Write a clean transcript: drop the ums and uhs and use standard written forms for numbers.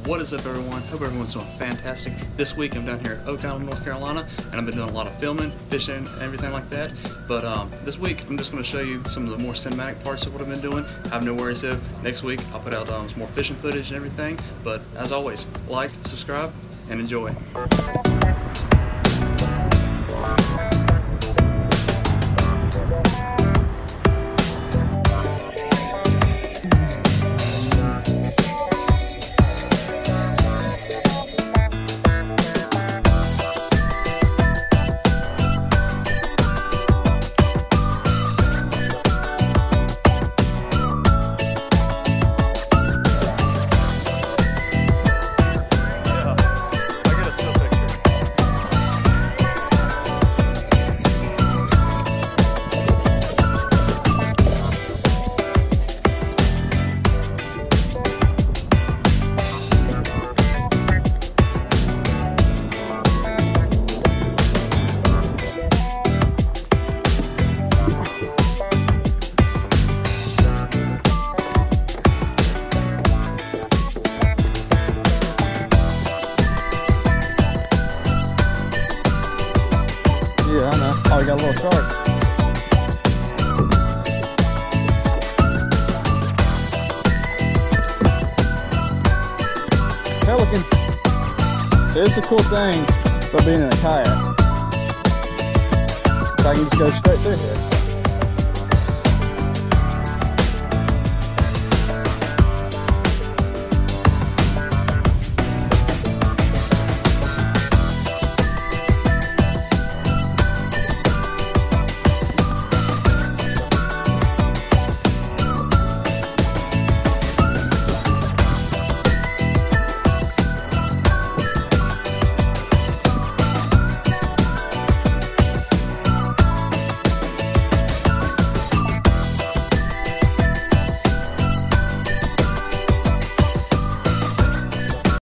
What is up, everyone? Hope everyone's doing fantastic. This week I'm down here at Oak Island, North Carolina, and I've been doing a lot of filming, fishing, and everything like that. But this week I'm just going to show you some of the more cinematic parts of what I've been doing. I have no worries if next week I'll put out some more fishing footage and everything. But as always, like, subscribe, and enjoy. Yeah, I know. Oh, you got a little shark. Pelican. It's a cool thing about being in a kayak. So I can just go straight through here.